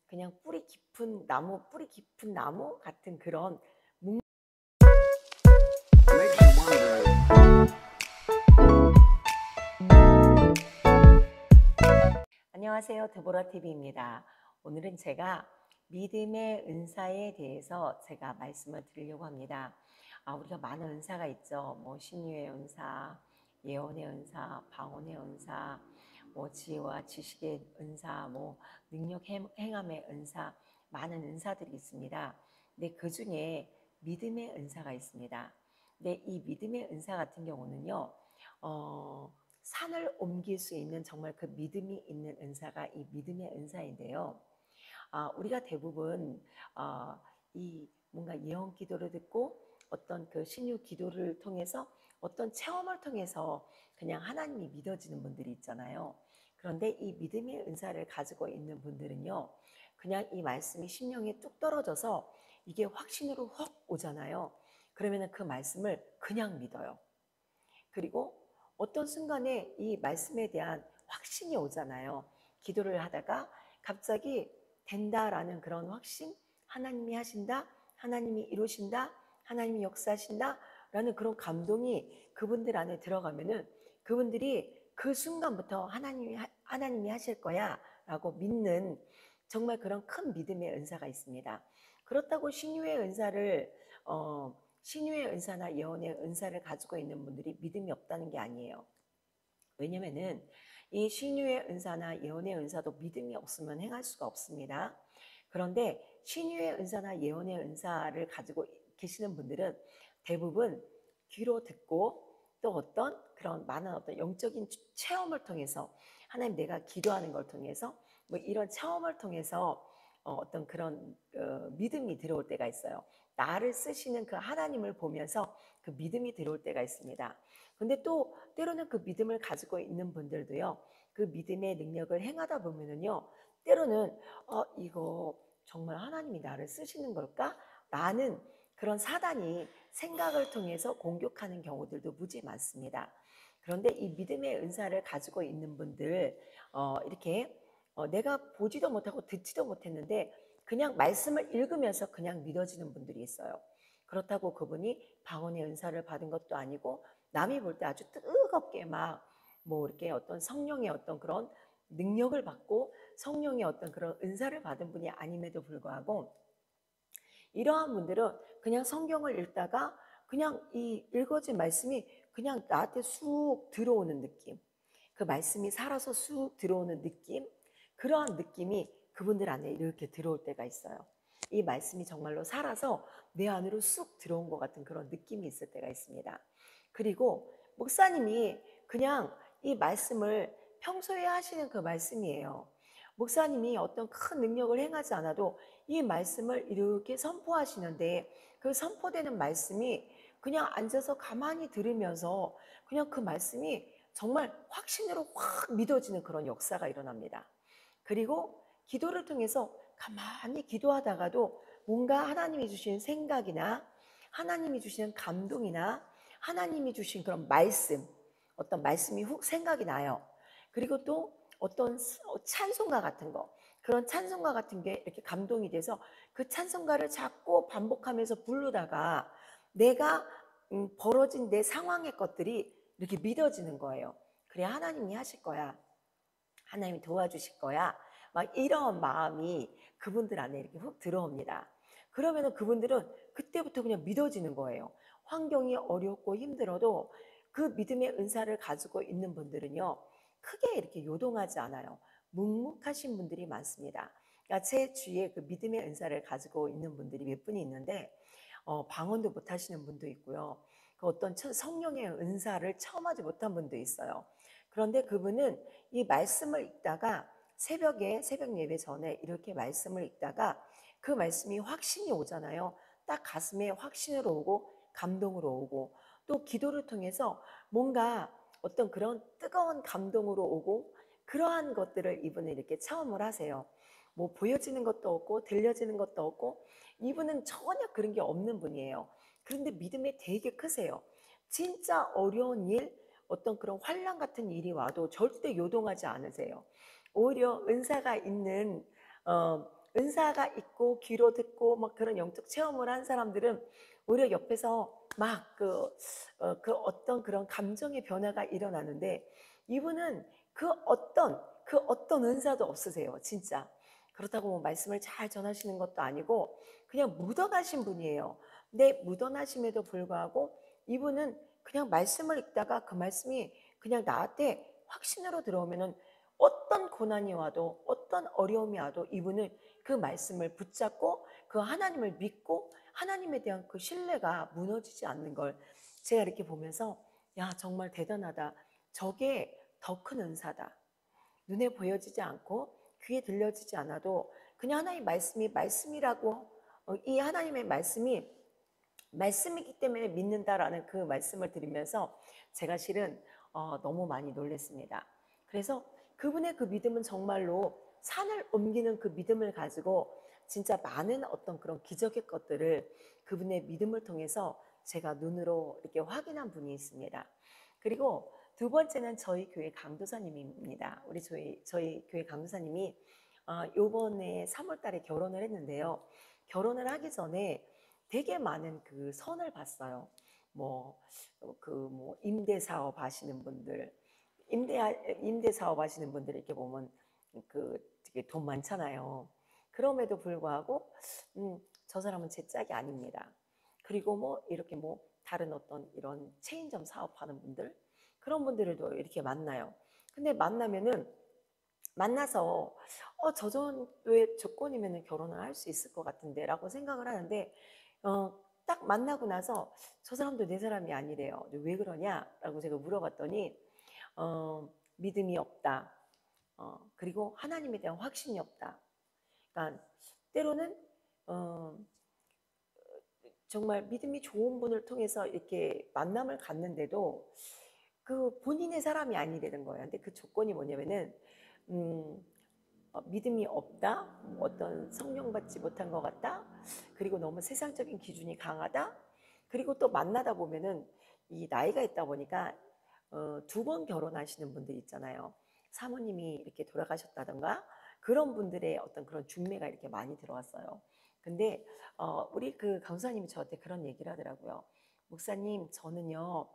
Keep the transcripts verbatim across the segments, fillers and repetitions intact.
그냥 뿌리 깊은 나무, 뿌리 깊은 나무 같은 그런 묵 Makes you wonder. 안녕하세요. 드보라티비입니다. 오늘은 제가 믿음의 은사에 대해서 제가 말씀을 드리려고 합니다. 아, 우리가 많은 은사가 있죠. 뭐 신유의 은사, 예언의 은사, 방언의 은사, 뭐 지혜와 지식의 은사, 뭐 능력 행함의 은사, 많은 은사들이 있습니다. 근데 그 중에 믿음의 은사가 있습니다. 근데 이 믿음의 은사 같은 경우는요, 어, 산을 옮길 수 있는 정말 그 믿음이 있는 은사가 이 믿음의 은사인데요. 아, 우리가 대부분 어, 이 뭔가 예언 기도를 듣고 어떤 그 신유 기도를 통해서 어떤 체험을 통해서 그냥 하나님이 믿어지는 분들이 있잖아요. 그런데 이 믿음의 은사를 가지고 있는 분들은요, 그냥 이 말씀이 심령에 뚝 떨어져서 이게 확신으로 확 오잖아요. 그러면 그 말씀을 그냥 믿어요. 그리고 어떤 순간에 이 말씀에 대한 확신이 오잖아요. 기도를 하다가 갑자기 된다라는 그런 확신, 하나님이 하신다, 하나님이 이루신다, 하나님이 역사하신다 라는 그런 감동이 그분들 안에 들어가면은 그분들이 그 순간부터 하나님이, 하나님이 하실 거야 라고 믿는 정말 그런 큰 믿음의 은사가 있습니다. 그렇다고 신유의 은사를 어, 신유의 은사나 예언의 은사를 가지고 있는 분들이 믿음이 없다는 게 아니에요. 왜냐면은 이 신유의 은사나 예언의 은사도 믿음이 없으면 행할 수가 없습니다. 그런데 신유의 은사나 예언의 은사를 가지고 계시는 분들은 대부분 귀로 듣고 또 어떤 그런 많은 어떤 영적인 체험을 통해서 하나님 내가 기도하는 걸 통해서 뭐 이런 체험을 통해서 어떤 그런 어, 믿음이 들어올 때가 있어요. 나를 쓰시는 그 하나님을 보면서 그 믿음이 들어올 때가 있습니다. 근데 또 때로는 그 믿음을 가지고 있는 분들도요, 그 믿음의 능력을 행하다 보면은요, 때로는 어 이거 정말 하나님이 나를 쓰시는 걸까? 라는 그런 사단이 생각을 통해서 공격하는 경우들도 무지 많습니다. 그런데 이 믿음의 은사를 가지고 있는 분들 어 이렇게 어 내가 보지도 못하고 듣지도 못했는데 그냥 말씀을 읽으면서 그냥 믿어지는 분들이 있어요. 그렇다고 그분이 방언의 은사를 받은 것도 아니고 남이 볼 때 아주 뜨겁게 막 뭐 이렇게 어떤 성령의 어떤 그런 능력을 받고 성령의 어떤 그런 은사를 받은 분이 아님에도 불구하고 이러한 분들은 그냥 성경을 읽다가 그냥 이 읽어진 말씀이 그냥 나한테 쑥 들어오는 느낌, 그 말씀이 살아서 쑥 들어오는 느낌, 그러한 느낌이 그분들 안에 이렇게 들어올 때가 있어요. 이 말씀이 정말로 살아서 내 안으로 쑥 들어온 것 같은 그런 느낌이 있을 때가 있습니다. 그리고 목사님이 그냥 이 말씀을 평소에 하시는 그 말씀이에요. 목사님이 어떤 큰 능력을 행하지 않아도 이 말씀을 이렇게 선포하시는데 그 선포되는 말씀이 그냥 앉아서 가만히 들으면서 그냥 그 말씀이 정말 확신으로 확 믿어지는 그런 역사가 일어납니다. 그리고 기도를 통해서 가만히 기도하다가도 뭔가 하나님이 주시는 생각이나 하나님이 주시는 감동이나 하나님이 주신 그런 말씀, 어떤 말씀이 훅 생각이 나요. 그리고 또 어떤 찬송가 같은 거, 그런 찬송가 같은 게 이렇게 감동이 돼서 그 찬송가를 자꾸 반복하면서 부르다가 내가 음, 벌어진 내 상황의 것들이 이렇게 믿어지는 거예요. 그래, 하나님이 하실 거야. 하나님이 도와주실 거야. 막 이런 마음이 그분들 안에 이렇게 훅 들어옵니다. 그러면 그분들은 그때부터 그냥 믿어지는 거예요. 환경이 어렵고 힘들어도 그 믿음의 은사를 가지고 있는 분들은요, 크게 이렇게 요동하지 않아요. 묵묵하신 분들이 많습니다. 그러니까 제 주위에 그 믿음의 은사를 가지고 있는 분들이 몇 분이 있는데, 어, 방언도 못 하시는 분도 있고요. 그 어떤 성령의 은사를 처음 하지 못한 분도 있어요. 그런데 그분은 이 말씀을 읽다가 새벽에 새벽 예배 전에 이렇게 말씀을 읽다가 그 말씀이 확신이 오잖아요. 딱 가슴에 확신으로 오고 감동으로 오고 또 기도를 통해서 뭔가 어떤 그런 뜨거운 감동으로 오고 그러한 것들을 이분은 이렇게 체험을 하세요. 뭐 보여지는 것도 없고 들려지는 것도 없고 이분은 전혀 그런 게 없는 분이에요. 그런데 믿음이 되게 크세요. 진짜 어려운 일, 어떤 그런 환난 같은 일이 와도 절대 요동하지 않으세요. 오히려 은사가 있는 어, 은사가 있고 귀로 듣고 막 그런 영적 체험을 한 사람들은 오히려 옆에서 막 그, 어, 그 어떤 그런 감정의 변화가 일어나는데 이분은 그 어떤 그 어떤 은사도 없으세요, 진짜. 그렇다고 뭐 말씀을 잘 전하시는 것도 아니고 그냥 묻어나신 분이에요. 근데 묻어나심에도 불구하고 이분은 그냥 말씀을 읽다가 그 말씀이 그냥 나한테 확신으로 들어오면은 어떤 고난이 와도 어떤 어려움이 와도 이분은 그 말씀을 붙잡고 그 하나님을 믿고 하나님에 대한 그 신뢰가 무너지지 않는 걸 제가 이렇게 보면서 야, 정말 대단하다. 저게 더 큰 은사다. 눈에 보여지지 않고 귀에 들려지지 않아도 그냥 하나님의 말씀이 말씀이라고, 어, 이 하나님의 말씀이 말씀이기 때문에 믿는다라는 그 말씀을 드리면서 제가 실은 어, 너무 많이 놀랐습니다. 그래서 그분의 그 믿음은 정말로 산을 옮기는 그 믿음을 가지고 진짜 많은 어떤 그런 기적의 것들을 그분의 믿음을 통해서 제가 눈으로 이렇게 확인한 분이 있습니다. 그리고 두 번째는 저희 교회 강도사님입니다. 우리 저희 저희 교회 강도사님이 어, 요번에 삼월 달에 결혼을 했는데요. 결혼을 하기 전에 되게 많은 그 선을 봤어요. 뭐 그 뭐 임대 사업 하시는 분들, 임대 임대 사업 하시는 분들 이렇게 보면 그 되게 돈 많잖아요. 그럼에도 불구하고 음, 저 사람은 제 짝이 아닙니다. 그리고 뭐 이렇게 뭐 다른 어떤 이런 체인점 사업하는 분들 그런 분들도 이렇게 만나요. 근데 만나면은 만나서 어, 저 정도의 조건이면 결혼을 할 수 있을 것 같은데 라고 생각을 하는데 어, 딱 만나고 나서 저 사람도 내 사람이 아니래요. 왜 그러냐? 라고 제가 물어봤더니 어, 믿음이 없다. 어, 그리고 하나님에 대한 확신이 없다. 그러니까 때로는 어, 정말 믿음이 좋은 분을 통해서 이렇게 만남을 갖는데도 그 본인의 사람이 아니라는 거예요. 근데 그 조건이 뭐냐면은 음, 어, 믿음이 없다, 어떤 성령 받지 못한 것 같다, 그리고 너무 세상적인 기준이 강하다, 그리고 또 만나다 보면은 이 나이가 있다 보니까 어, 두 번 결혼하시는 분들 있잖아요. 사모님이 이렇게 돌아가셨다던가 그런 분들의 어떤 그런 중매가 이렇게 많이 들어왔어요. 근데 어, 우리 그 강사님이 저한테 그런 얘기를 하더라고요. 목사님, 저는요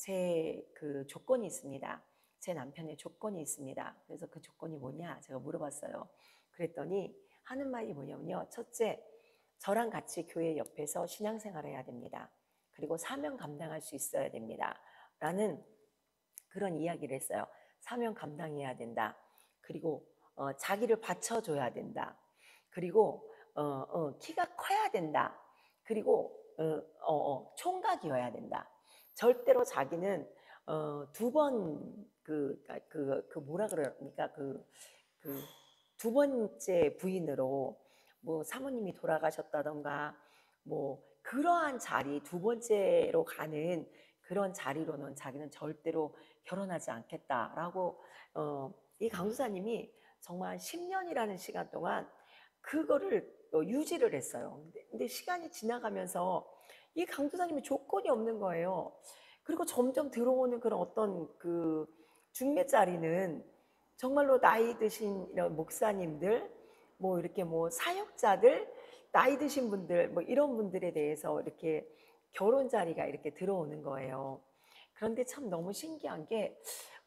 제 그 조건이 있습니다. 제 남편의 조건이 있습니다. 그래서 그 조건이 뭐냐 제가 물어봤어요. 그랬더니 하는 말이 뭐냐면요. 첫째, 저랑 같이 교회 옆에서 신앙생활을 해야 됩니다. 그리고 사명 감당할 수 있어야 됩니다. 라는 그런 이야기를 했어요. 사명 감당해야 된다. 그리고 어, 자기를 받쳐줘야 된다. 그리고 어, 어, 키가 커야 된다. 그리고 어, 어, 어, 총각이어야 된다. 절대로 자기는 어, 두 번 그, 그, 그 뭐라 그러니까 그, 그 두 번째 부인으로 뭐 사모님이 돌아가셨다던가 뭐 그러한 자리 두 번째로 가는 그런 자리로는 자기는 절대로 결혼하지 않겠다라고 어, 이 강수사님이 정말 십 년이라는 시간 동안 그거를 어, 유지를 했어요. 근데, 근데 시간이 지나가면서 이 강도사님이 조건이 없는 거예요. 그리고 점점 들어오는 그런 어떤 그 중매자리는 정말로 나이 드신 이런 목사님들, 뭐 이렇게 뭐 사역자들, 나이 드신 분들, 뭐 이런 분들에 대해서 이렇게 결혼 자리가 이렇게 들어오는 거예요. 그런데 참 너무 신기한 게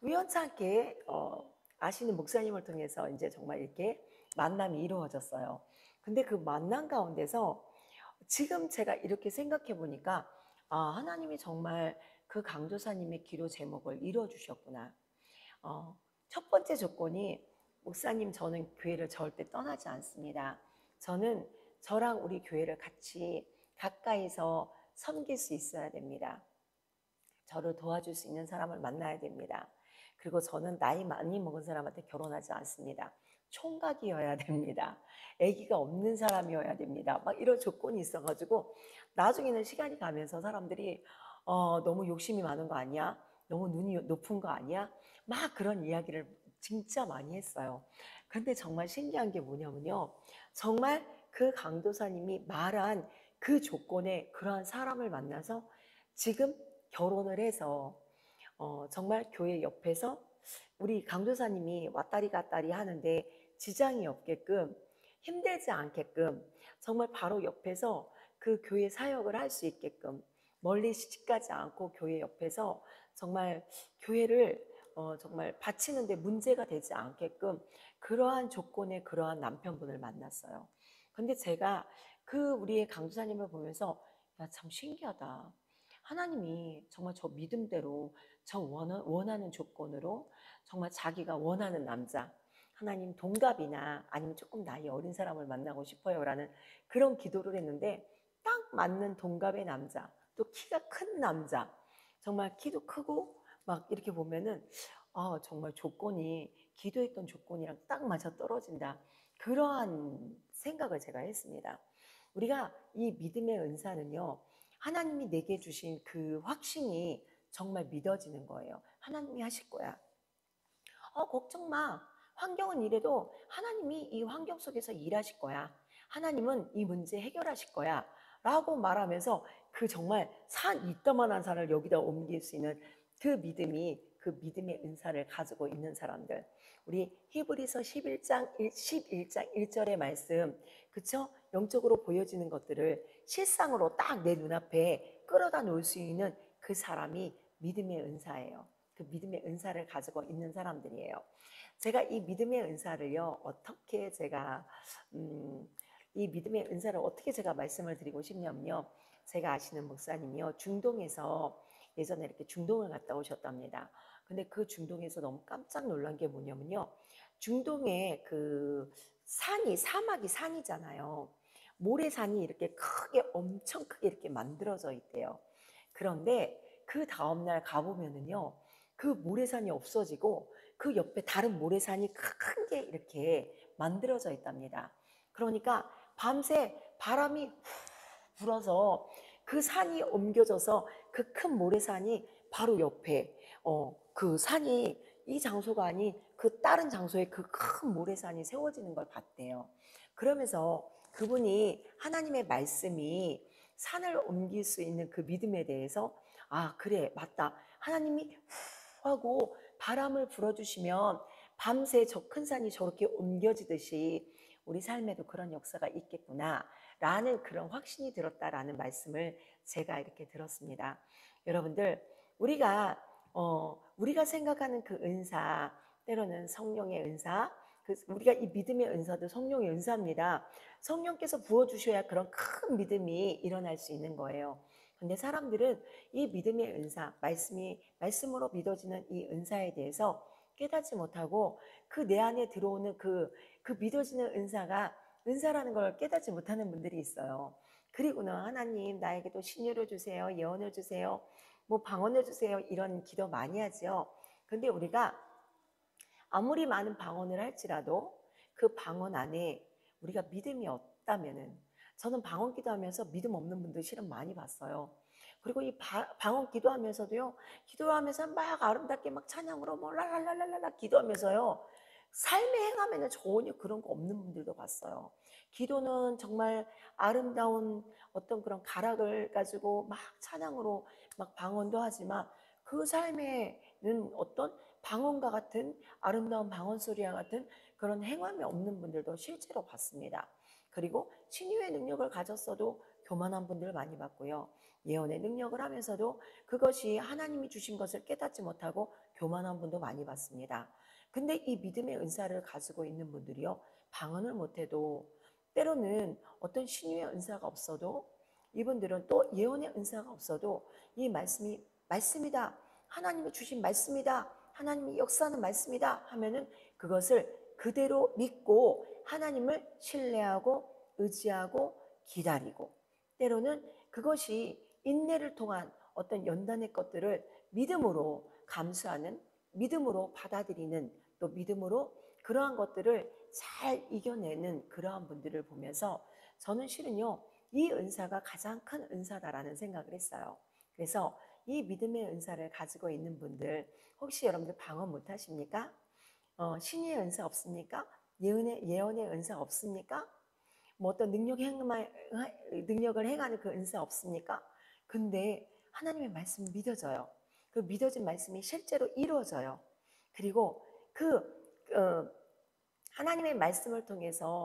우연찮게 어, 아시는 목사님을 통해서 이제 정말 이렇게 만남이 이루어졌어요. 근데 그 만남 가운데서 지금 제가 이렇게 생각해 보니까 아, 하나님이 정말 그 강도사님의 기도 제목을 이루어 주셨구나. 어, 첫 번째 조건이 목사님 저는 교회를 절대 떠나지 않습니다. 저는 저랑 우리 교회를 같이 가까이서 섬길 수 있어야 됩니다. 저를 도와줄 수 있는 사람을 만나야 됩니다. 그리고 저는 나이 많이 먹은 사람한테 결혼하지 않습니다. 총각이어야 됩니다. 아기가 없는 사람이어야 됩니다. 막 이런 조건이 있어가지고 나중에는 시간이 가면서 사람들이 어, 너무 욕심이 많은 거 아니야? 너무 눈이 높은 거 아니야? 막 그런 이야기를 진짜 많이 했어요. 근데 정말 신기한 게 뭐냐면요. 정말 그 강도사님이 말한 그 조건에 그러한 사람을 만나서 지금 결혼을 해서 어, 정말 교회 옆에서 우리 강도사님이 왔다리 갔다리 하는데 지장이 없게끔 힘들지 않게끔 정말 바로 옆에서 그 교회 사역을 할 수 있게끔 멀리 시집가지 않고 교회 옆에서 정말 교회를 어, 정말 바치는데 문제가 되지 않게끔 그러한 조건의 그러한 남편분을 만났어요. 근데 제가 그 우리의 강주사님을 보면서 야, 참 신기하다. 하나님이 정말 저 믿음대로 저 원하- 원하는 조건으로 정말 자기가 원하는 남자, 하나님 동갑이나 아니면 조금 나이 어린 사람을 만나고 싶어요라는 그런 기도를 했는데 딱 맞는 동갑의 남자, 또 키가 큰 남자, 정말 키도 크고 막 이렇게 보면은 아, 정말 조건이 기도했던 조건이랑 딱 맞아 떨어진다. 그러한 생각을 제가 했습니다. 우리가 이 믿음의 은사는요, 하나님이 내게 주신 그 확신이 정말 믿어지는 거예요. 하나님이 하실 거야. 어, 걱정 마. 환경은 이래도 하나님이 이 환경 속에서 일하실 거야. 하나님은 이 문제 해결하실 거야. 라고 말하면서 그 정말 산 이따만한 산을 여기다 옮길 수 있는 그 믿음이 그 믿음의 은사를 가지고 있는 사람들. 우리 히브리서 십일 장 십일 장 일 절의 말씀, 그쵸? 영적으로 보여지는 것들을 실상으로 딱 내 눈앞에 끌어다 놓을 수 있는 그 사람이 믿음의 은사예요. 그 믿음의 은사를 가지고 있는 사람들이에요. 제가 이 믿음의 은사를요, 어떻게 제가, 음, 이 믿음의 은사를 어떻게 제가 말씀을 드리고 싶냐면요. 제가 아시는 목사님이요, 중동에서 예전에 이렇게 중동을 갔다 오셨답니다. 근데 그 중동에서 너무 깜짝 놀란 게 뭐냐면요. 중동에 그 산이, 사막이 산이잖아요. 모래산이 이렇게 크게, 엄청 크게 이렇게 만들어져 있대요. 그런데 그 다음날 가보면은요, 그 모래산이 없어지고 그 옆에 다른 모래산이 큰 게 이렇게 만들어져 있답니다. 그러니까 밤새 바람이 후 불어서 그 산이 옮겨져서 그 큰 모래산이 바로 옆에 어, 그 산이 이 장소가 아닌 그 다른 장소에 그 큰 모래산이 세워지는 걸 봤대요. 그러면서 그분이 하나님의 말씀이 산을 옮길 수 있는 그 믿음에 대해서 아, 그래, 맞다. 하나님이 후 하고 바람을 불어주시면 밤새 저 큰 산이 저렇게 옮겨지듯이 우리 삶에도 그런 역사가 있겠구나 라는 그런 확신이 들었다라는 말씀을 제가 이렇게 들었습니다. 여러분들, 우리가 어, 우리가 생각하는 그 은사, 때로는 성령의 은사, 그 우리가 이 믿음의 은사도 성령의 은사입니다. 성령께서 부어주셔야 그런 큰 믿음이 일어날 수 있는 거예요. 근데 사람들은 이 믿음의 은사, 말씀이 말씀으로 믿어지는 이 은사에 대해서 깨닫지 못하고 그 내 안에 들어오는 그, 그 믿어지는 은사가 은사라는 걸 깨닫지 못하는 분들이 있어요. 그리고는 하나님 나에게도 신유를 주세요, 예언을 주세요, 뭐 방언을 주세요 이런 기도 많이 하죠. 근데 우리가 아무리 많은 방언을 할지라도 그 방언 안에 우리가 믿음이 없다면은 저는 방언 기도하면서 믿음 없는 분들 실은 많이 봤어요. 그리고 이 바, 방언 기도하면서도요, 기도하면서 막 아름답게 막 찬양으로 뭐 랄랄랄랄라 기도하면서요, 삶의 행함에는 전혀 그런 거 없는 분들도 봤어요. 기도는 정말 아름다운 어떤 그런 가락을 가지고 막 찬양으로 막 방언도 하지만 그 삶에는 어떤 방언과 같은 아름다운 방언 소리와 같은 그런 행함이 없는 분들도 실제로 봤습니다. 그리고 신유의 능력을 가졌어도 교만한 분들 많이 봤고요. 예언의 능력을 하면서도 그것이 하나님이 주신 것을 깨닫지 못하고 교만한 분도 많이 봤습니다. 근데 이 믿음의 은사를 가지고 있는 분들이요, 방언을 못해도 때로는 어떤 신유의 은사가 없어도 이분들은 또 예언의 은사가 없어도 이 말씀이 말씀이다, 하나님이 주신 말씀이다, 하나님이 역사하는 말씀이다 하면은 그것을 그대로 믿고 하나님을 신뢰하고 의지하고 기다리고, 때로는 그것이 인내를 통한 어떤 연단의 것들을 믿음으로 감수하는, 믿음으로 받아들이는, 또 믿음으로 그러한 것들을 잘 이겨내는 그러한 분들을 보면서 저는 실은요, 이 은사가 가장 큰 은사다라는 생각을 했어요. 그래서 이 믿음의 은사를 가지고 있는 분들, 혹시 여러분들 방언 못 하십니까? 어, 신의 은사 없습니까? 예언의, 예언의 은사 없습니까? 뭐 어떤 능력 행할, 능력을 행하는 그 은사 없습니까? 근데 하나님의 말씀 믿어져요. 그 믿어진 말씀이 실제로 이루어져요. 그리고 그 어, 하나님의 말씀을 통해서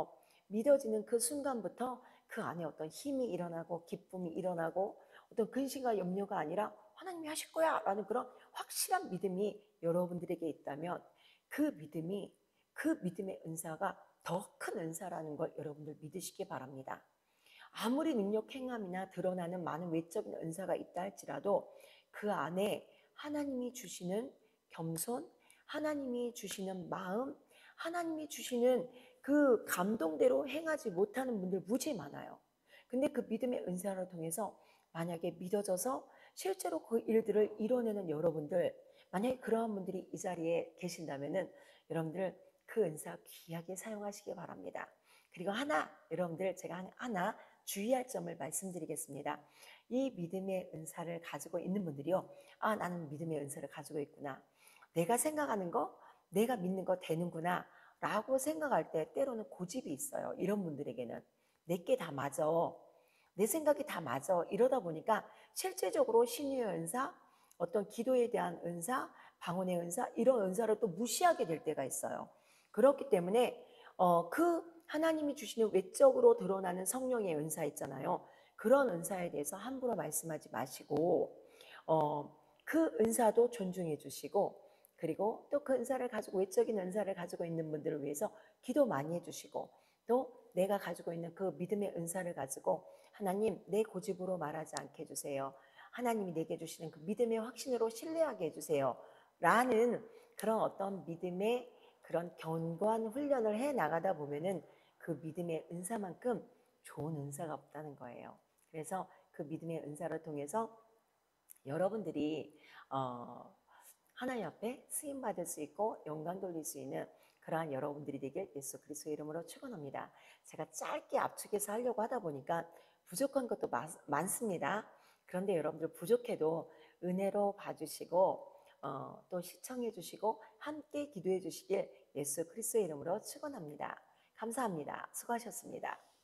믿어지는 그 순간부터 그 안에 어떤 힘이 일어나고 기쁨이 일어나고 어떤 근심과 염려가 아니라 하나님이 하실 거야 라는 그런 확실한 믿음이 여러분들에게 있다면 그 믿음이 그 믿음의 은사가 더 큰 은사라는 걸 여러분들 믿으시기 바랍니다. 아무리 능력 행함이나 드러나는 많은 외적인 은사가 있다 할지라도 그 안에 하나님이 주시는 겸손, 하나님이 주시는 마음, 하나님이 주시는 그 감동대로 행하지 못하는 분들 무지 많아요. 근데 그 믿음의 은사를 통해서 만약에 믿어져서 실제로 그 일들을 이뤄내는 여러분들, 만약에 그러한 분들이 이 자리에 계신다면은 여러분들 그 은사 귀하게 사용하시기 바랍니다. 그리고 하나, 여러분들 제가 하나 주의할 점을 말씀드리겠습니다. 이 믿음의 은사를 가지고 있는 분들이요. 아, 나는 믿음의 은사를 가지고 있구나. 내가 생각하는 거, 내가 믿는 거 되는구나 라고 생각할 때 때로는 고집이 있어요. 이런 분들에게는. 내게 다 맞아. 내 생각이 다 맞아. 이러다 보니까 실제적으로 신유의 은사, 어떤 기도에 대한 은사, 방언의 은사, 이런 은사를 또 무시하게 될 때가 있어요. 그렇기 때문에 어, 그 하나님이 주시는 외적으로 드러나는 성령의 은사 있잖아요. 그런 은사에 대해서 함부로 말씀하지 마시고 어, 그 은사도 존중해 주시고 그리고 또 그 은사를 가지고 외적인 은사를 가지고 있는 분들을 위해서 기도 많이 해주시고 또 내가 가지고 있는 그 믿음의 은사를 가지고 하나님 내 고집으로 말하지 않게 해주세요. 하나님이 내게 주시는 그 믿음의 확신으로 신뢰하게 해주세요. 라는 그런 어떤 믿음의 그런 견고한 훈련을 해 나가다 보면은 그 믿음의 은사만큼 좋은 은사가 없다는 거예요. 그래서 그 믿음의 은사를 통해서 여러분들이 어, 하나님 앞에 쓰임 받을 수 있고 영광 돌릴 수 있는 그러한 여러분들이 되길 예수 그리스도의 이름으로 축원합니다. 제가 짧게 압축해서 하려고 하다 보니까 부족한 것도 마, 많습니다. 그런데 여러분들 부족해도 은혜로 봐주시고 어, 또 시청해 주시고 함께 기도해 주시길 예수 그리스도의 이름으로 축원합니다. 감사합니다. 수고하셨습니다.